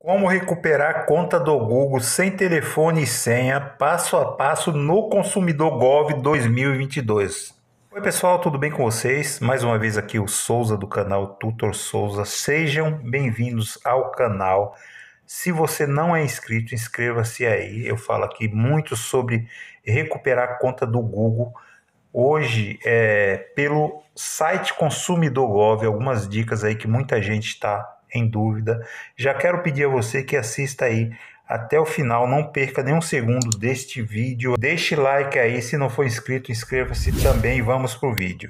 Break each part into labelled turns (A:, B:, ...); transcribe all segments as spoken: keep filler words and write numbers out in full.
A: Como recuperar a conta do Google sem telefone e senha, passo a passo no Consumidor Gov dois mil e vinte e dois. Oi pessoal, tudo bem com vocês? Mais uma vez aqui o Souza do canal Tutor Souza. Sejam bem-vindos ao canal. Se você não é inscrito, inscreva-se aí. Eu falo aqui muito sobre recuperar a conta do Google. Hoje, é, pelo site Consumidor Gov, algumas dicas aí que muita gente está em dúvida. Já quero pedir a você que assista aí até o final, não perca nenhum segundo deste vídeo. Deixe like aí, se não for inscrito, inscreva-se também e vamos pro vídeo.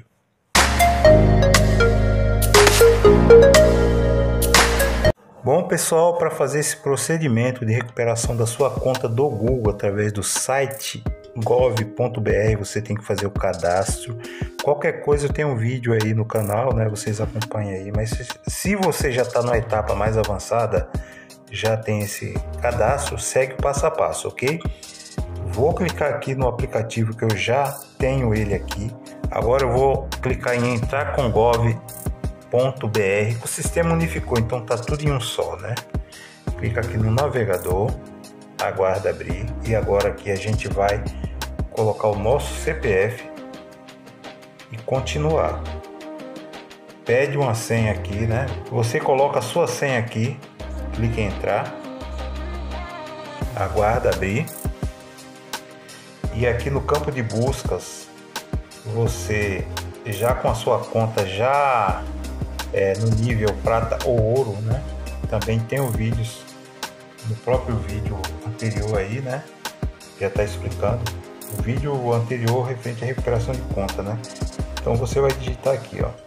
A: Bom pessoal, para fazer esse procedimento de recuperação da sua conta do Google através do site gov ponto br, você tem que fazer o cadastro. Qualquer coisa eu tenho um vídeo aí no canal, né? Vocês acompanhem aí, mas se, se você já está na etapa mais avançada, já tem esse cadastro, segue o passo a passo, ok? Vou clicar aqui no aplicativo que eu já tenho ele aqui. Agora eu vou clicar em entrar com gov ponto br. O sistema unificou, então tá tudo em um só, né? Clica aqui no navegador, aguarda abrir e agora aqui a gente vai colocar o nosso C P F e continuar. Pede uma senha aqui, né? Você coloca a sua senha aqui, clica em entrar, aguarda abrir e aqui no campo de buscas você já com a sua conta já é, no nível prata ou ouro, né? Também tem os vídeos no próprio vídeo anterior aí, né? Já está explicando o vídeo anterior referente à recuperação de conta, né? Então você vai digitar aqui, ó,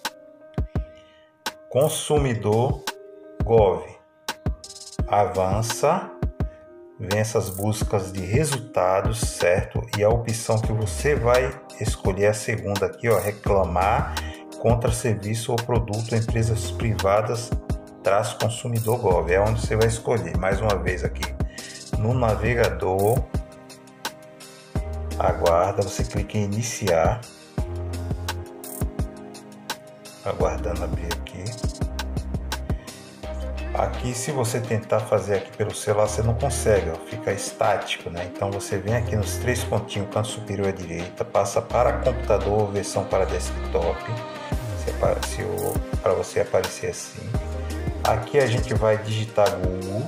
A: Consumidor Gov, avança, vem essas buscas de resultados, certo? E a opção que você vai escolher é a segunda aqui, ó, reclamar contra serviço ou produto empresas privadas traz Consumidor Gov, é onde você vai escolher. Mais uma vez aqui no navegador, aguarda, você clica em iniciar, aguardando abrir aqui. Aqui se você tentar fazer aqui pelo celular você não consegue, ó, fica estático, né? Então você vem aqui nos três pontinhos, canto superior à direita, passa para computador, versão para desktop, para você aparecer assim. Aqui a gente vai digitar Google,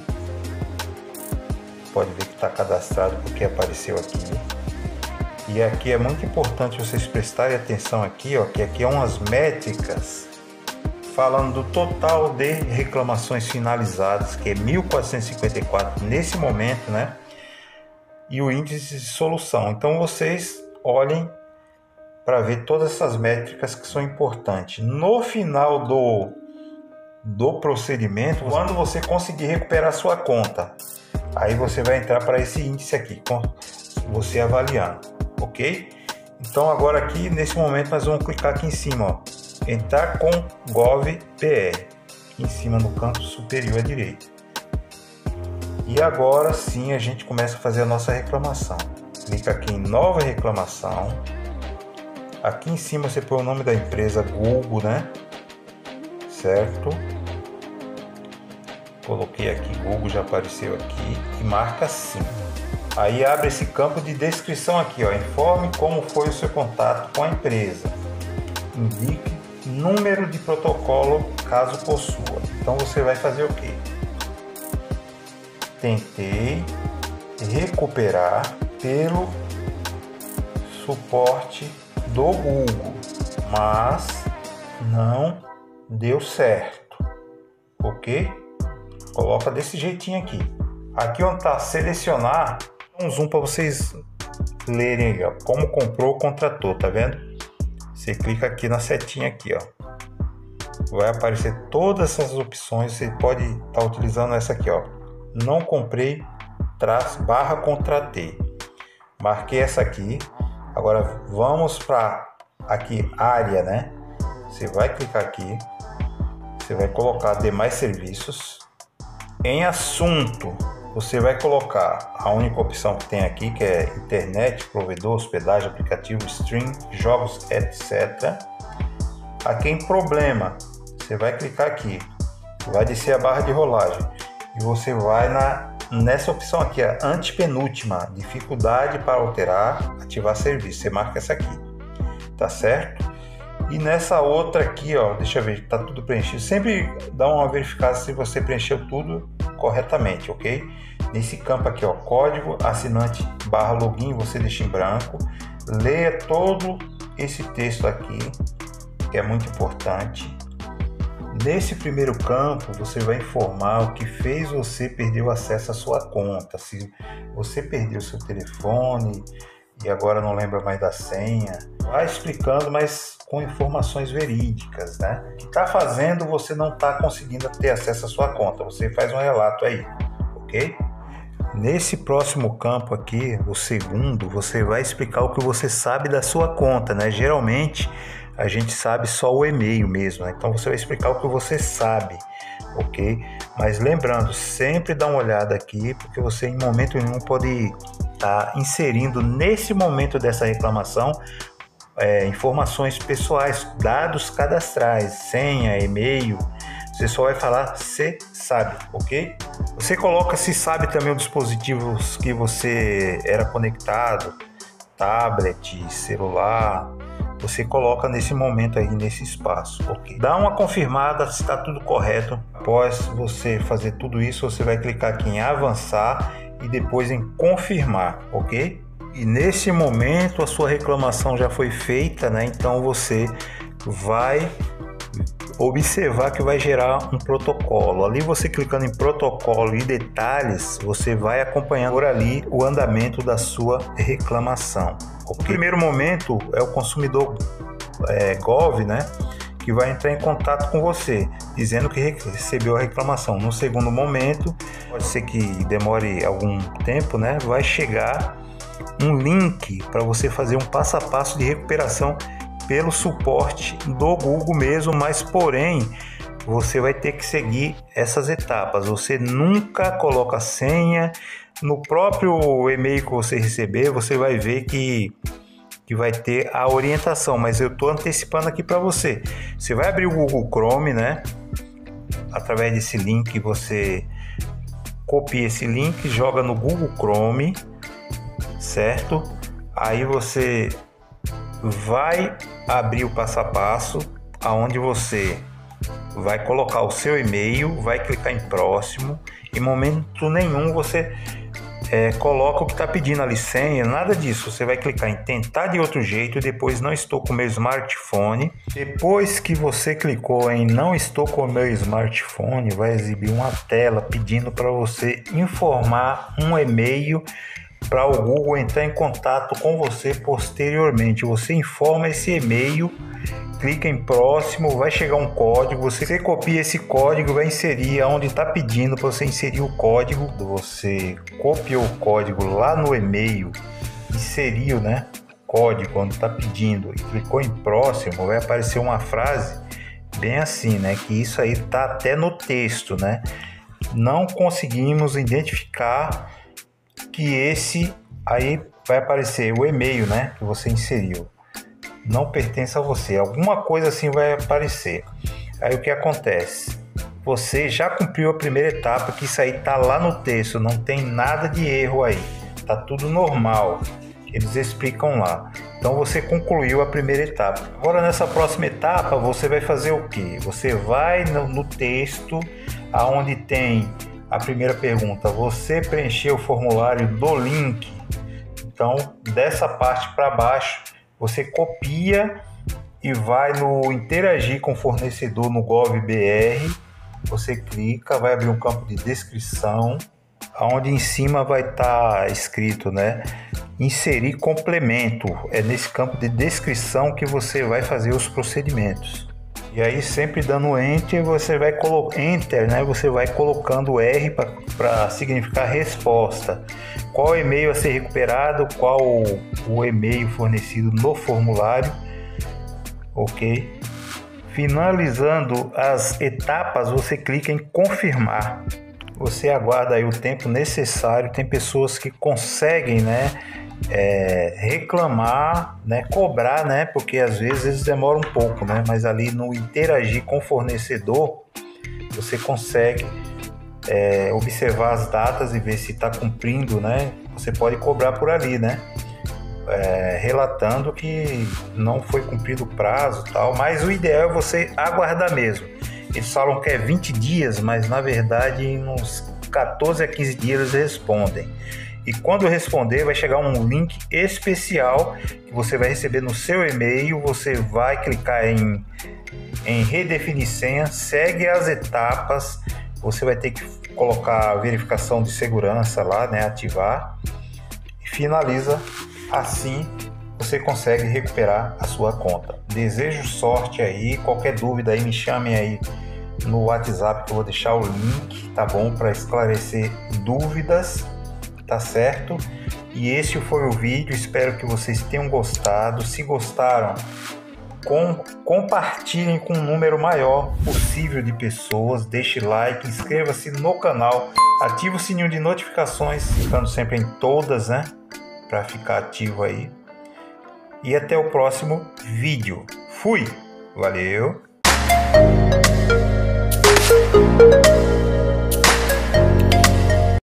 A: pode ver que está cadastrado porque apareceu aqui. E aqui é muito importante vocês prestarem atenção aqui, ó, que aqui é umas métricas falando do total de reclamações finalizadas, que é mil quatrocentos e cinquenta e quatro nesse momento, né? E o índice de solução. Então vocês olhem para ver todas essas métricas que são importantes. No final do do procedimento, quando você conseguir recuperar sua conta, aí você vai entrar para esse índice aqui, com você avaliando, ok? Então agora aqui nesse momento nós vamos clicar aqui em cima, ó, entrar com gov ponto br, aqui em cima no canto superior à direita. E agora sim a gente começa a fazer a nossa reclamação. Clica aqui em nova reclamação. Aqui em cima você põe o nome da empresa Google, né? Certo? Coloquei aqui Google, já apareceu aqui e marca sim. Aí abre esse campo de descrição aqui, ó, informe como foi o seu contato com a empresa, indique número de protocolo caso possua. Então você vai fazer o que? Tentei recuperar pelo suporte do Google, mas não deu certo, ok? Coloca desse jeitinho aqui. Aqui onde está selecionar, um zoom para vocês lerem aí, ó, como comprou, contratou, tá vendo? Você clica aqui na setinha aqui, ó, vai aparecer todas essas opções. Você pode estar tá utilizando essa aqui, ó, não comprei, traz barra contratei. Marquei essa aqui. Agora vamos para aqui área, né? Você vai clicar aqui, você vai colocar demais serviços. Em assunto, você vai colocar a única opção que tem aqui, que é internet, provedor, hospedagem, aplicativo, stream, jogos, etcétera. Aqui em problema, você vai clicar aqui, vai descer a barra de rolagem. e você vai na, nessa opção aqui, a antepenúltima, dificuldade para alterar, ativar serviço. Você marca essa aqui, tá certo? E nessa outra aqui, ó, deixa eu ver, tá tudo preenchido. Sempre dá uma verificada se você preencheu tudo corretamente, ok? Nesse campo aqui, ó, código assinante barra login, você deixa em branco. Leia todo esse texto aqui, que é muito importante. Nesse primeiro campo, você vai informar o que fez você perder o acesso à sua conta. Se você perdeu seu telefone e agora não lembra mais da senha, vai explicando, mas com informações verídicas, né? O que está fazendo você não está conseguindo ter acesso à sua conta. Você faz um relato aí, ok? Nesse próximo campo aqui, o segundo, você vai explicar o que você sabe da sua conta, né? Geralmente a gente sabe só o e-mail mesmo, né? Então você vai explicar o que você sabe, ok? Mas lembrando, sempre dá uma olhada aqui, porque você em momento nenhum pode estar tá inserindo nesse momento dessa reclamação é, informações pessoais, dados cadastrais, senha, e-mail. Você só vai falar se sabe, ok? Você coloca se sabe também os dispositivos que você era conectado, tablet, celular. Você coloca nesse momento aí, nesse espaço, ok? Dá uma confirmada se está tudo correto. Após você fazer tudo isso, você vai clicar aqui em avançar e depois em confirmar, ok? E nesse momento a sua reclamação já foi feita, né? Então você vai observar que vai gerar um protocolo. Ali você clicando em protocolo e detalhes, você vai acompanhando por ali o andamento da sua reclamação. O primeiro momento é o consumidor é, Gov, né, que vai entrar em contato com você, dizendo que recebeu a reclamação. No segundo momento, pode ser que demore algum tempo, né, vai chegar um link para você fazer um passo a passo de recuperação pelo suporte do Google mesmo, mas porém você vai ter que seguir essas etapas. Você nunca coloca senha. No próprio e-mail que você receber, você vai ver que, que vai ter a orientação, mas eu estou antecipando aqui para você. Você vai abrir o Google Chrome, né? Através desse link, você copia esse link, joga no Google Chrome, certo? Aí você vai abrir o passo a passo, aonde você vai colocar o seu e-mail, vai clicar em próximo. Em momento nenhum você é, coloca o que está pedindo ali, senha, nada disso. Você vai clicar em tentar de outro jeito, depois não estou com o meu smartphone. Depois que você clicou em não estou com o meu smartphone, vai exibir uma tela pedindo para você informar um e-mail para o Google entrar em contato com você posteriormente. Você informa esse e-mail, clica em próximo, vai chegar um código, você copia esse código, vai inserir onde está pedindo para você inserir o código. Você copiou o código lá no e-mail, inseriu, né, o código onde está pedindo e clicou em próximo, vai aparecer uma frase bem assim, né, que isso aí está até no texto, né? Não conseguimos identificar que esse aí vai aparecer o e-mail, né, que você inseriu não pertence a você, alguma coisa assim vai aparecer. Aí o que acontece? Você já cumpriu a primeira etapa, que isso aí tá lá no texto, não tem nada de erro aí, tá tudo normal, eles explicam lá. Então você concluiu a primeira etapa. Agora nessa próxima etapa você vai fazer o que? Você vai no, no texto aonde tem a primeira pergunta, você preencheu o formulário do link. Então dessa parte para baixo você copia e vai no interagir com o fornecedor no GovBR, você clica, vai abrir um campo de descrição, onde em cima vai estar escrito, né, inserir complemento. É nesse campo de descrição que você vai fazer os procedimentos. E aí sempre dando enter, você vai colocar enter, né, você vai colocando R para significar resposta. Qual e-mail a ser recuperado, qual o e-mail fornecido no formulário, ok? Finalizando as etapas, você clica em confirmar. Você aguarda aí o tempo necessário. Tem pessoas que conseguem, né, é, reclamar, né, cobrar, né, porque às vezes eles demoram um pouco, né, mas ali no interagir com o fornecedor, você consegue é, observar as datas e ver se está cumprindo, né? Você pode cobrar por ali, né? É, relatando que não foi cumprido o prazo e tal, mas o ideal é você aguardar mesmo. Eles falam que é vinte dias, mas na verdade em uns quatorze a quinze dias eles respondem. E quando responder, vai chegar um link especial que você vai receber no seu e-mail. Você vai clicar em, em redefinir senha, segue as etapas, você vai ter que colocar a verificação de segurança lá, né, ativar, e finaliza. Assim você consegue recuperar a sua conta. Desejo sorte aí. Qualquer dúvida aí, me chamem aí no WhatsApp que eu vou deixar o link, tá bom? Para esclarecer dúvidas, tá certo? E esse foi o vídeo. Espero que vocês tenham gostado. Se gostaram, com, compartilhem com um número maior possível de pessoas. Deixe like, inscreva-se no canal, ative o sininho de notificações, ficando sempre em todas, né? Para ficar ativo aí. E até o próximo vídeo. Fui! Valeu!